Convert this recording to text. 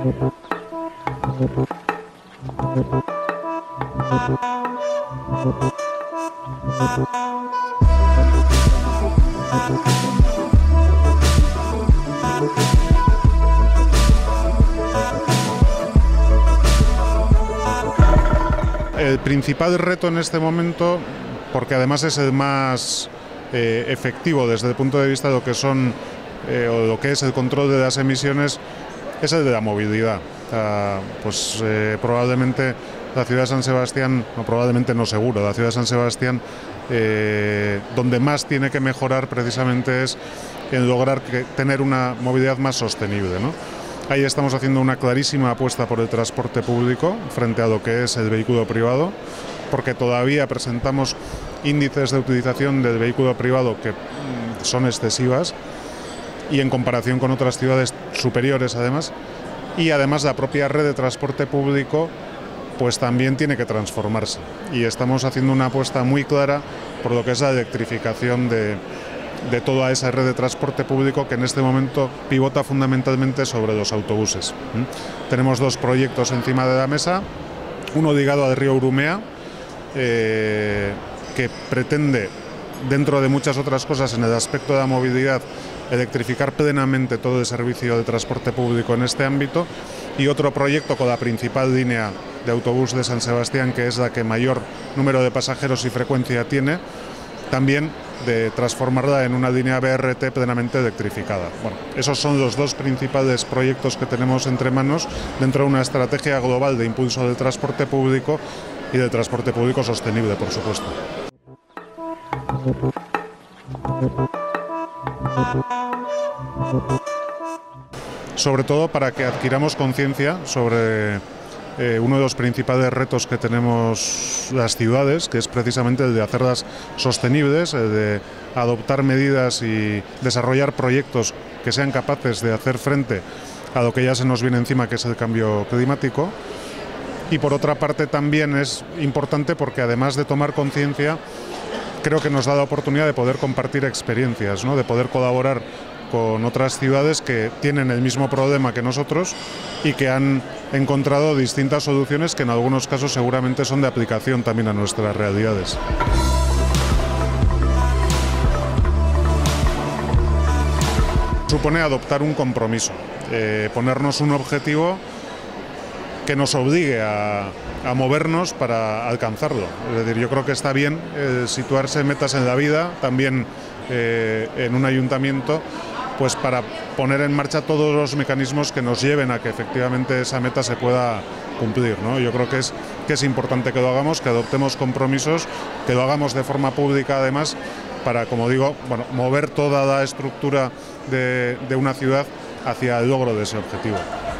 El principal reto en este momento, porque además es el más efectivo desde el punto de vista de lo que son o lo que es el control de las emisiones, es el de la movilidad. Probablemente la ciudad de San Sebastián, no probablemente no seguro, la ciudad de San Sebastián donde más tiene que mejorar precisamente es en lograr tener una movilidad más sostenible, ¿no? Ahí estamos haciendo una clarísima apuesta por el transporte público frente a lo que es el vehículo privado, porque todavía presentamos índices de utilización del vehículo privado que son excesivas y en comparación con otras ciudades superiores además, y además la propia red de transporte público pues también tiene que transformarse, y estamos haciendo una apuesta muy clara por lo que es la electrificación de toda esa red de transporte público, que en este momento pivota fundamentalmente sobre los autobuses. Tenemos dos proyectos encima de la mesa, uno ligado al río Urumea, que pretende, dentro de muchas otras cosas en el aspecto de la movilidad, electrificar plenamente todo el servicio de transporte público en este ámbito, y otro proyecto con la principal línea de autobús de San Sebastián, que es la que mayor número de pasajeros y frecuencia tiene, también de transformarla en una línea BRT plenamente electrificada. Bueno, esos son los dos principales proyectos que tenemos entre manos dentro de una estrategia global de impulso del transporte público y del transporte público sostenible, por supuesto. Sobre todo para que adquiramos conciencia sobre uno de los principales retos que tenemos las ciudades, que es precisamente el de hacerlas sostenibles, el de adoptar medidas y desarrollar proyectos que sean capaces de hacer frente a lo que ya se nos viene encima, que es el cambio climático. Y por otra parte también es importante porque, además de tomar conciencia, creo que nos da la oportunidad de poder compartir experiencias, ¿no? De poder colaborar con otras ciudades que tienen el mismo problema que nosotros y que han encontrado distintas soluciones que en algunos casos seguramente son de aplicación también a nuestras realidades. Supone adoptar un compromiso, ponernos un objetivo que nos obligue a movernos para alcanzarlo. Es decir, yo creo que está bien situarse metas en la vida, también en un ayuntamiento, pues para poner en marcha todos los mecanismos que nos lleven a que efectivamente esa meta se pueda cumplir, ¿no? Yo creo que es importante que lo hagamos, que adoptemos compromisos, que lo hagamos de forma pública además, para, como digo, bueno, mover toda la estructura de una ciudad hacia el logro de ese objetivo.